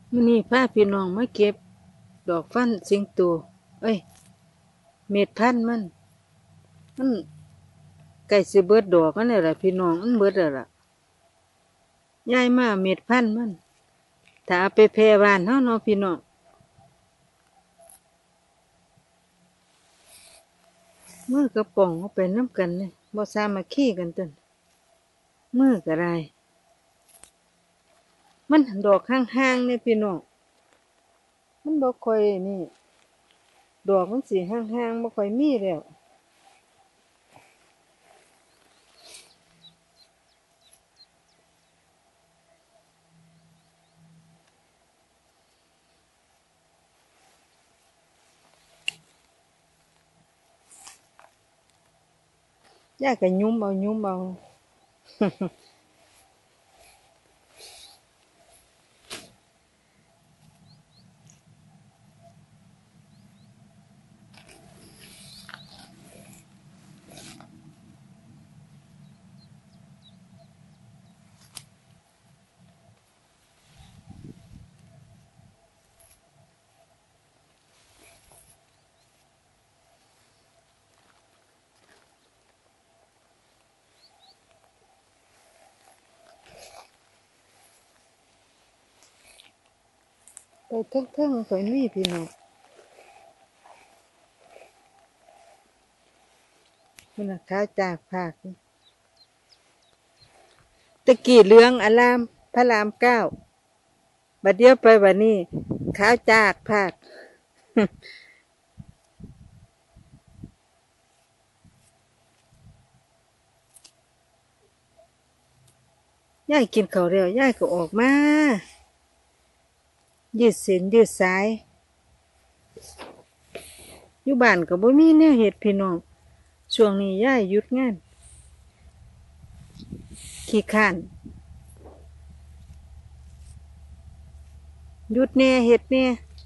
มื้อนี้พาพี่น้องมาเก็บดอกฟันสิงโตเอ้ยเม็ดพันธุ์มันใกล้สิเบิดดอกอันนี้ล่ะพี่น้องมันเบิดแล้วล่ะย้ายมาเม็ดพันธุ์มันถ้าเอาไปแพร่บ้านเฮาเนาะพี่น้องมือกับป่องเอาไปนำกันเลยบ่สามัคคีกันตั่นมือก็ได้มันดอกห่างๆนี่พี่น้องมันบ่ค่อยนี่ดอกมันสิห่างๆบ่ค่อยมีแล้วยายก็ยุ้มเอาไปเทิงๆค่อยมีพี่น้องมันน่ะขาวจากภาค ตะกี้เหลืองอลามพระรามเก้าบัดเดียวไปบัดนี้ขาวจากภาคยายกินข้าวแล้วยายก็ออกมายืดเส้นยืดสายอยู่บ้านก็บ่มีแนวเฮ็ดพี่น้องช่วงนี้ยายหยุดงานขี้คร้านหยุดแหน่เฮ็ดแหน่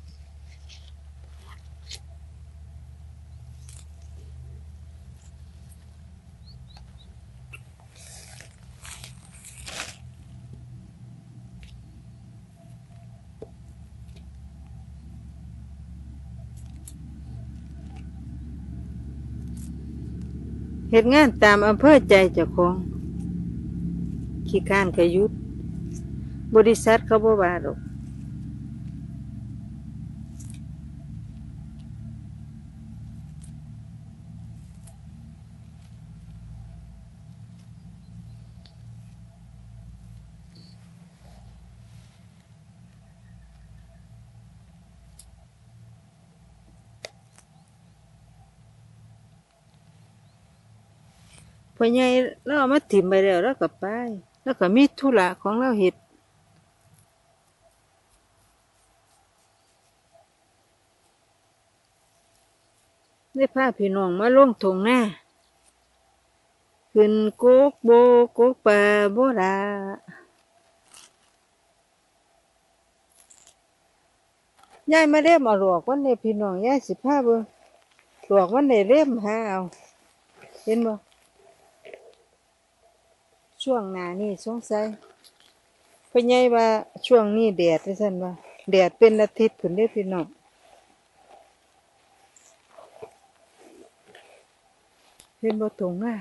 เฮ็ดงานตามอำเภอใจเจ้าของขี้คร้านก็หยุดบริษัทเขาบ่ว่าดอกพ่อใหญ่เราเอามาถิ่มไปแล้วเราก็ไปแล้วก็มีธุระของเราเฮ็ดได้พาพี่น้องมาลงทุ่งนาขึ้นโกกโบโกกป่าโบรายายมาเล่มเอาหลอกวันนี้พี่น้องยายสิพาเบิ่งหลอกวันนี้เล่มหาเอาเห็นบ่ช่วงหน้านี่สงสัยพ่อใหญ่ว่าช่วงนี้แดดว่าซั่นว่าแดดเป็นอาทิตย์พุ่นเด้อพี่น้องเห็นบ่ตรงอ่ะ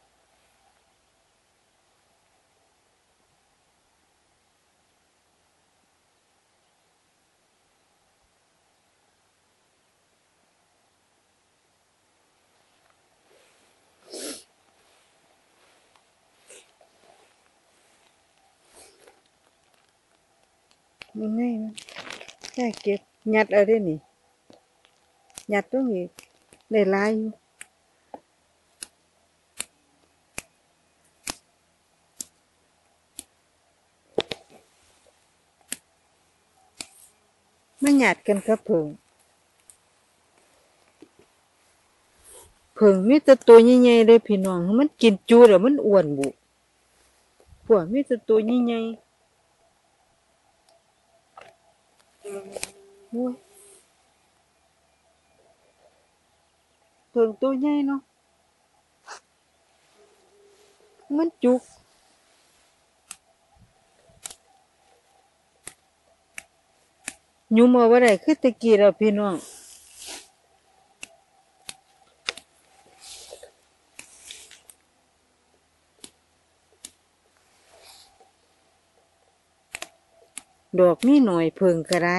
มันไงมันแค่เก็บยัดเอาได้นี่ยัดตรงนี้ได้หลายอยู่มันหยาดกันกับเพิ่งมีแต่ตัวใหญ่ๆเลยพี่น้องมันกินจุแล้วมันอ้วนบุพวกมีแต่ตัวใหญ่ๆโอ้ยเพิ่งตัวใหญ่เนาะมันจุกยุ่มเอาบ่ได้คือตะกี้แล้วพี่น้องดอกมีหน่อยเพิ่งก็ได้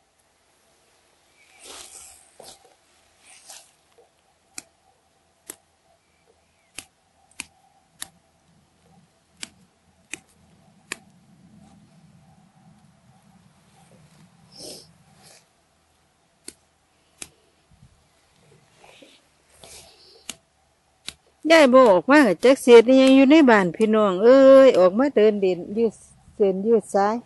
ยายบ่ออกมาจักเศษนี่ยังอยู่ในบ้านพี่น้องเอ้ยออกมาเดินเด่นยืดเส้นยืดสาย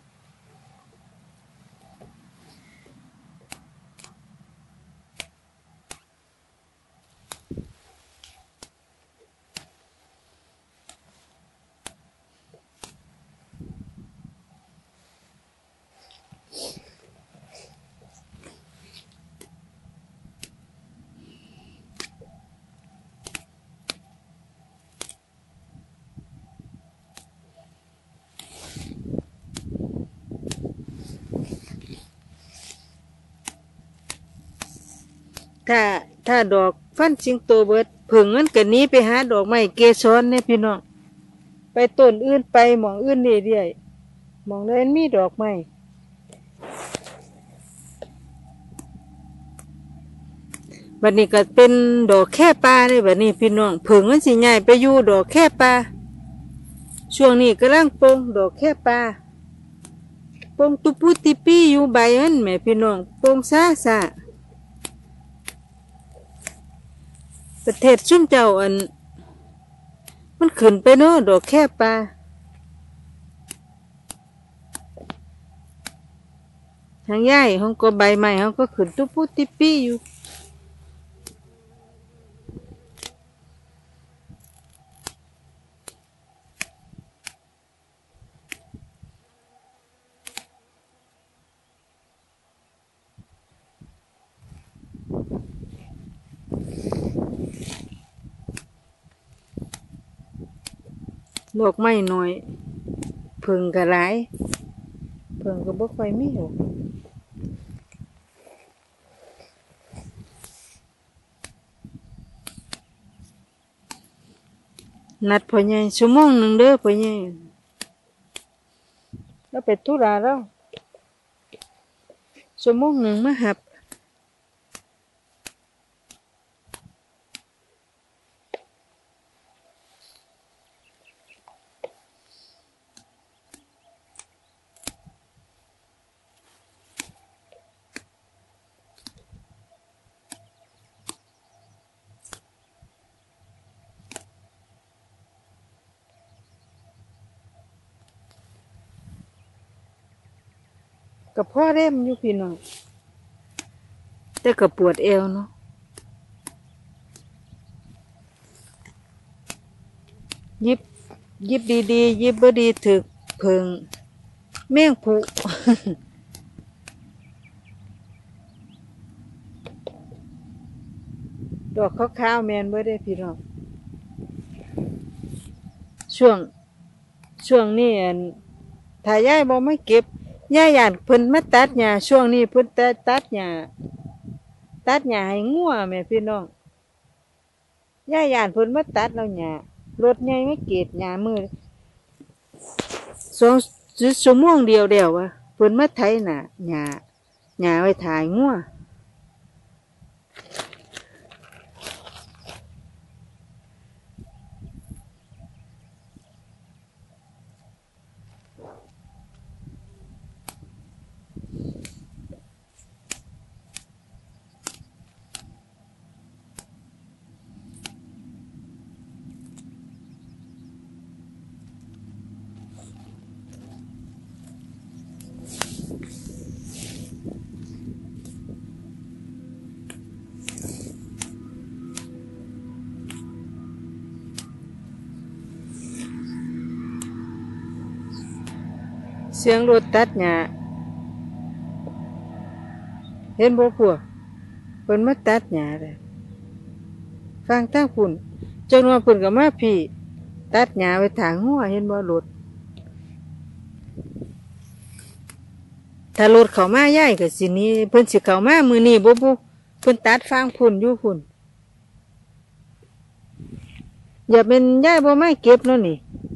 ถ้าดอกฟันสิงโตเบิดเพิ่งมันก็หนีไปหาดอกไม้เกสรเนี่ยพี่น้องไปต้นอื่นไปหม่องอื่นเรื่อยๆหม่องใดมันมีดอกไม้บัดนี้ก็เป็นดอกแค่ปลาเลยบัดนี้พี่น้องเพิ่งมันสิใหญ่ไปอยู่ดอกแค่ปลาช่วงนี้กำลังโปงดอกแค่ปลาโปงตุปุติปีอยู่ใบมันแม่พี่น้องโปงซ่าซ่าประเทศซุ่มเจ้าอันมันขึ้นไปเนาะดอกแค่ปลาทางย่ายเขาก็ใบใหม่เขาก็ขึ้นตุปุติปีอยู่ดอกไม้น้อยเพิ่งก็หลายเพิ่งก็บ่ค่อยมีหรอกนัดพ่อใหญ่ชั่วโมงหนึ่งเด้อพ่อใหญ่แล้วไปธุระแล้วชั่วโมงหนึ่งมาหับกับพ่อเร่มอยู่พี่น้องแต่ก็ปวดเอวเนาะยิบดีๆยิบบ่ดีถึกเพิงแมงผุ ดอกขาวๆแมนบ่ได้พี่น้องช่วงนี้อันถ้ายายบ่ไม่เก็บยายย่านเพิ่นมาตัดหญ้าช่วงนี้เพิ่นตัดหญ้าให้งัวแม่พี่น้องยายย่านเพิ่นมาตัดแล้วหญ้ารถใหญ่ไม่เกตหญ้ามือ2 ชั่วโมงเดียวว่ะเพิ่นมาไถน่ะหญ้าไว้ถ่ายงัวเสียงรถตัดหญ้าเห็นบ่พวกเพิ่นมาตัดหญ้าเลยฟังทางพุ่นจังว่าเพิ่นก็มาพี่ตัดหญ้าไว้ถางหัวเห็นบ่รถถ้ารถเข้ามาย่ายก็สิหนี้เพิ่นสิเข้ามามื้อนี้บ่บุเพิ่นตัดฟางพุ่นอยู่พุ่นอย่าเป็นย่ายบ่มาเก็บเนาะนี่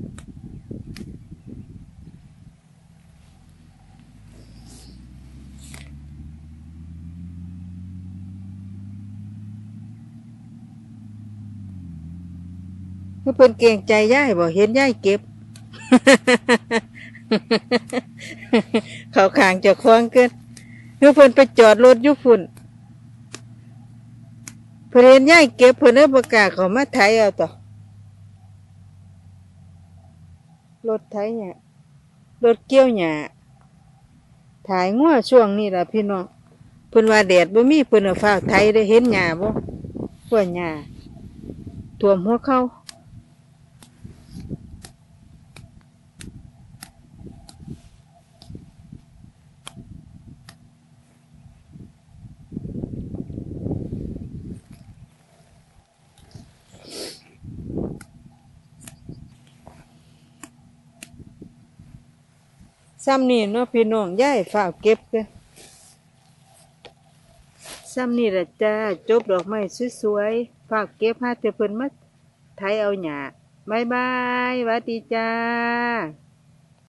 คือเพิ่นเกรงใจย่ายบ่เห็นย่ายเก็บ เขาข้างเจ้าของเกินคือเพิ่นไปจอดรถอยู่พุ่นเพิ่นเห็นย่ายเก็บเพิ่นเลยบ่กล้าเข้ามาไถเอาต่อรถไถหญ้ารถเกี่ยวหญ้าถ่ายงัวช่วงนี้ล่ะพี่น้องเพิ่นว่าแดดบ่มีเพิ่นเอาฟ้าวไถได้เห็นหญ้าบ่พวกหญ้าท่วมหัวเข่าซ้ำนี่เนาะพี่น้องย้ายฝ้าวเก็บกันซ้ำนี่แหละจ้าจบดอกไม้สวยๆฝ้าวเก็บหาแต่เพิ่นมาไถเอาหญ้าบ๊ายบายหวัดดีจ้า